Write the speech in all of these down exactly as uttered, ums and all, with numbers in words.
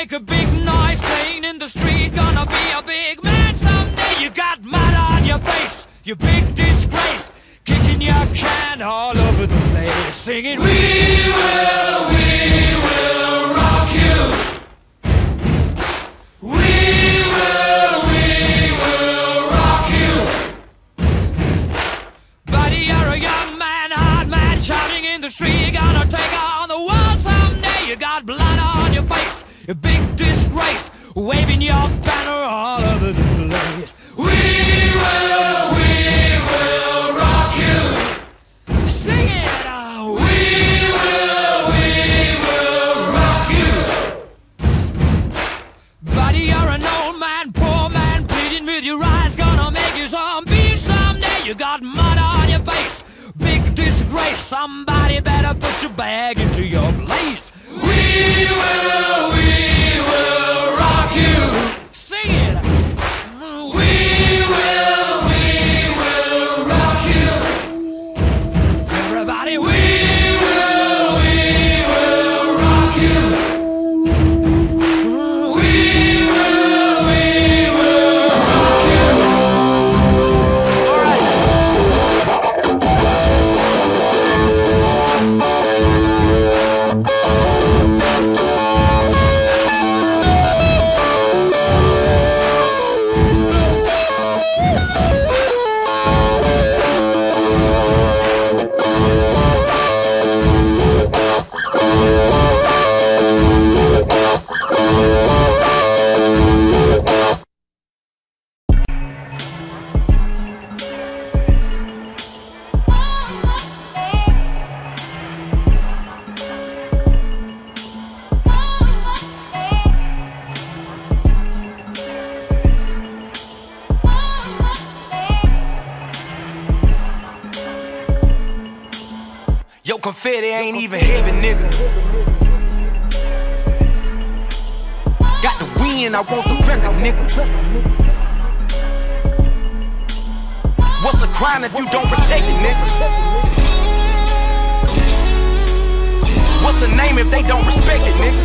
make a big noise playing in the street. Gonna be a big man someday. You got mud on your face, you big disgrace. Kicking your can all over the place, singing, we will, we will rock you. We will, we will rock you. Buddy, you're a young man, hard man, shouting in the street. Gonna take on the world someday. You got blood on your face, a big disgrace, waving your banner all over the place. We will, we will rock you. Sing it, oh. We will, we will rock you. Buddy, you're an old man, poor man, pleading with your eyes. Gonna make you zombie someday. You got mud on your face, big disgrace. Somebody better put your bag into your place. We will, we will rock you. Sing it. We will, we will rock you. Everybody, we will, we will rock you. We will, we will rock you. All right. Yo, confetti ain't even heavy, nigga. Got the win, I want the record, nigga. What's a crime if you don't protect it, nigga? What's a name if they don't respect it, nigga?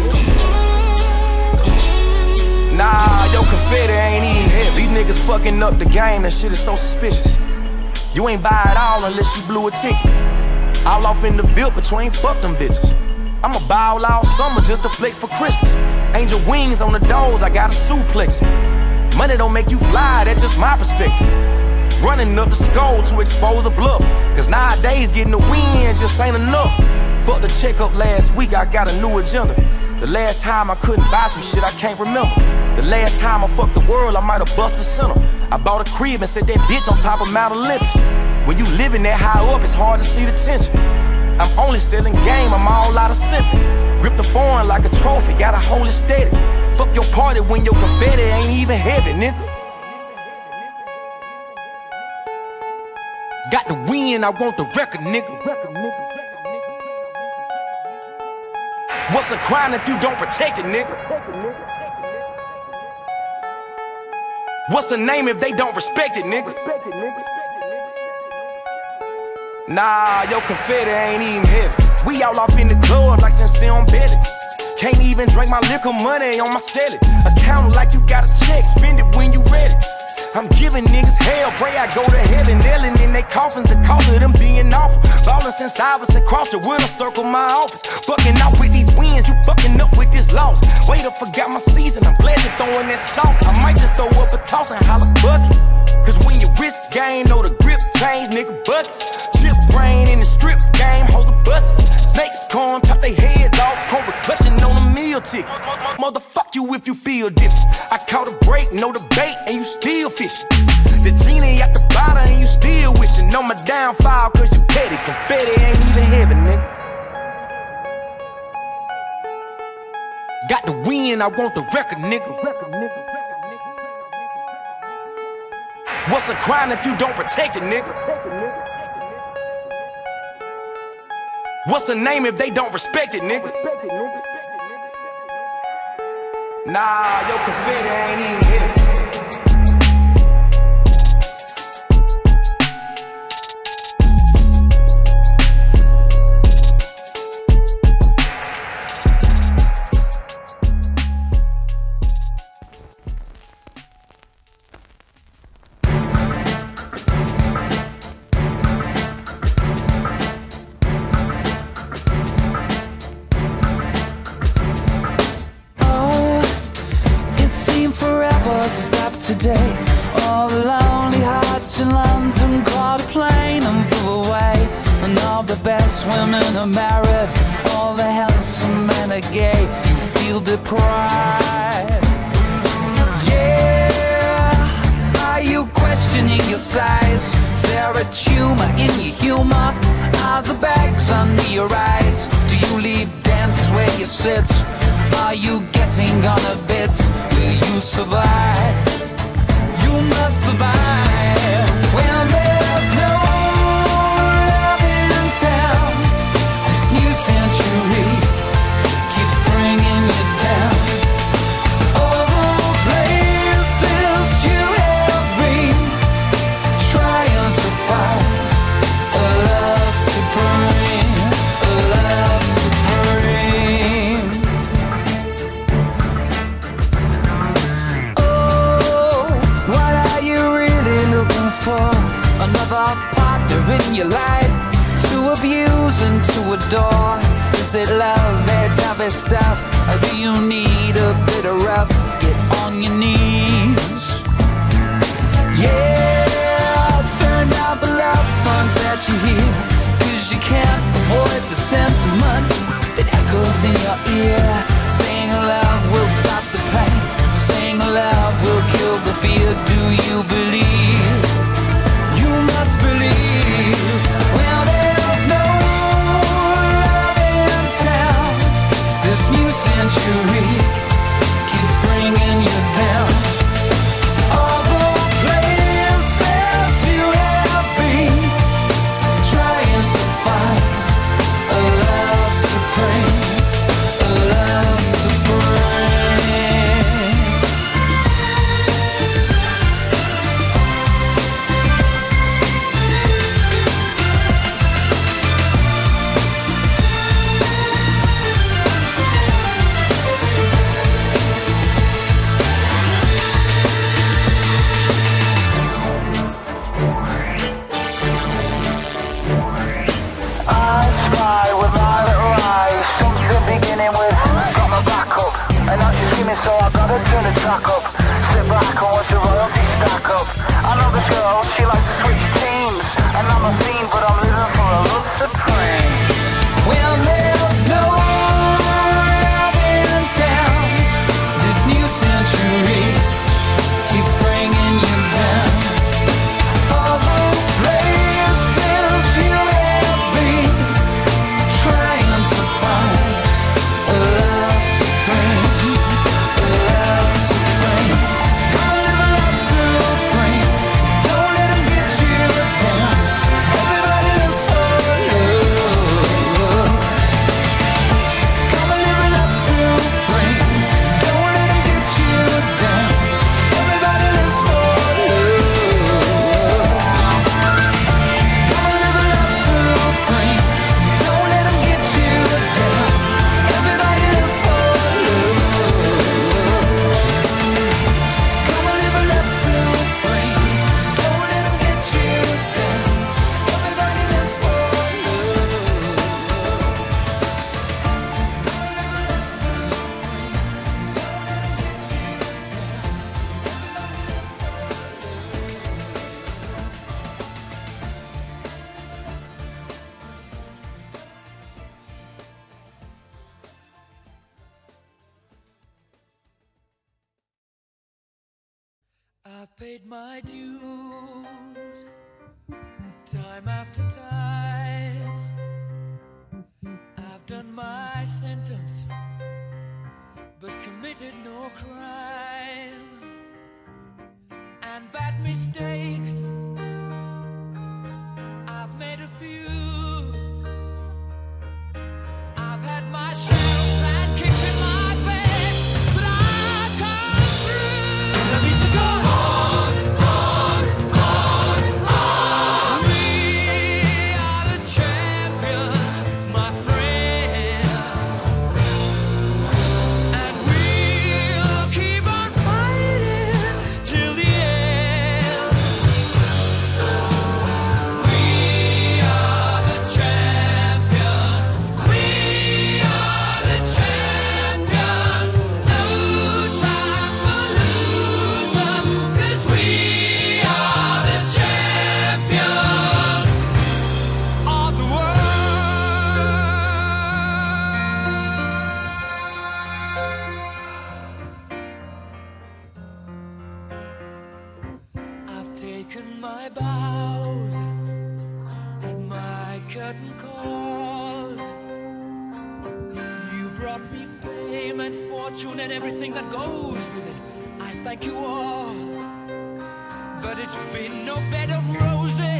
Nah, yo, confetti ain't even heavy. These niggas fucking up the game, that shit is so suspicious. You ain't buy it all unless you blew a ticket. All off in the Ville, but you ain't fuck them bitches. I'ma buy all all summer just to flex for Christmas. Angel wings on the doors, I got a suplex. Money don't make you fly, that's just my perspective. Running up the skull to expose the bluff, cause nowadays getting the win just ain't enough. Fuck the checkup last week, I got a new agenda. The last time I couldn't buy some shit I can't remember. The last time I fucked the world, I might have busted center. I bought a crib and set that bitch on top of Mount Olympus. When you living that high up, it's hard to see the tension. I'm only selling game, I'm all out of simping. Grip the foreign like a trophy, gotta hold it steady. Fuck your party when your confetti ain't even heavy, nigga. Got the win, I want the record, nigga. What's a crime if you don't protect it, nigga? What's a name if they don't respect it, nigga? Nah, your confetti ain't even heavy. We all off in the club like sincere on belly. Can't even drink my liquor money on my celly. Account like you got a check, spend it when you ready. I'm giving niggas hell, pray I go to heaven. Nailing in they coffins, the cost of them being awful. Ballin' since I was across the winter circle my office. Fucking out with these wins, you fucking up with this loss. Wait, I forgot my season, I'm glad you're throwing that salt. I might just throw up a toss and holla fuck it. Cause when your wrist game, know the grip change, nigga buckets. Chip brain in the strip game, hold the bus. Snakes come, top they heads off, Cobra clutching on a meal ticket. Motherfuck you if you feel different. I caught a break, no debate, and you still fishing. The genie at the bottom and you still wishing on my downfall cause you petty. Confetti ain't even heavy, nigga. Got the win, I want the record, nigga. What's a crime if you don't protect it, nigga? What's a name if they don't respect it, nigga? Nah, your confetti ain't even heavy. bus stop today. All the lonely hearts in London caught a plane and flew away. And all the best women are married, all the handsome men are gay. You feel deprived. Yeah, are you questioning your size? Is there a tumor in your humor? Are the bags under your eyes? Do you leave dance where you sit? Are you getting on a bit? Will you survive? You must survive when there's no love in town. This new century keeps bringing you down. All the places you have been, trying to find a love supreme, a love supreme. Oh, what are you really looking for? Another partner in your life to abuse and to adore? Is it love, that heavy stuff? Or do you need a bit of rough? Get on your knees. Yeah, turn out the love songs that you hear, 'cause you can't avoid the sentiment that echoes in your ear. Saying love will stop the pain, saying love will kill the fear. Do you believe? You must believe. Well, there's no love in town. This new century keeps bringing you down. All the places you have been, trying to find a love supreme, a love supreme. I spy with my little eyes, something beginning with got my back up, and I'm just skimming, so I gotta turn the track up. Sit back and watch the royalty stack up. I know this girl, she likes to switch teams, and I'm a fiend, but I'm living for a love supreme. Well, there's no love in town. This new century keeps bringing you down. All the places you have been, trying to find a love supreme, a love supreme. Come live a love supreme. Don't let 'em get you down. Everybody lives for love. Come live a love supreme. Don't let 'em get you down. Everybody lives for love. Come live a love supreme. Don't let 'em get you down. Everybody lives for love. Come live a love supreme. Don't let 'em get you down. Everybody lives for I've paid my dues, time after time. I've done my sentence, but committed no crime. And bad mistakes, I've made a few. I've had my shadows and kicked in my face, but I've come through. I need to go on, on, on, on. We are the champions, my friends, and we'll keep on fighting till the end. taken my bows and my curtain calls. You brought me fame and fortune and everything that goes with it. I thank you all, but it's been no bed of roses.